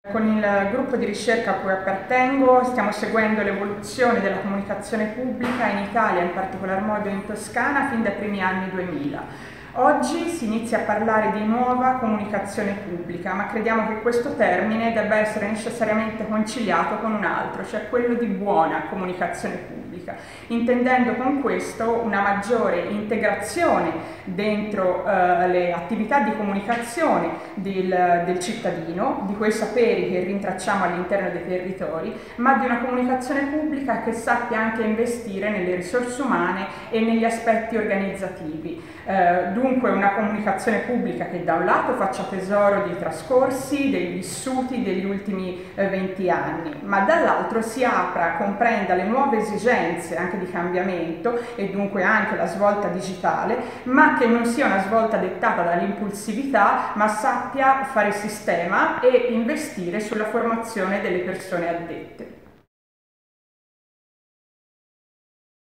Con il gruppo di ricerca a cui appartengo stiamo seguendo l'evoluzione della comunicazione pubblica in Italia, in particolar modo in Toscana, fin dai primi anni 2000. Oggi si inizia a parlare di nuova comunicazione pubblica, ma crediamo che questo termine debba essere necessariamente conciliato con un altro, cioè quello di buona comunicazione pubblica, intendendo con questo una maggiore integrazione dentro le attività di comunicazione del cittadino, di quei saperi che rintracciamo all'interno dei territori, ma di una comunicazione pubblica che sappia anche investire nelle risorse umane e negli aspetti organizzativi. Dunque una comunicazione pubblica che da un lato faccia tesoro dei trascorsi, dei vissuti degli ultimi 20 anni, ma dall'altro si apra, comprenda le nuove esigenze anche di cambiamento e dunque anche la svolta digitale, ma che non sia una svolta dettata dall'impulsività, ma sappia fare sistema e investire sulla formazione delle persone addette.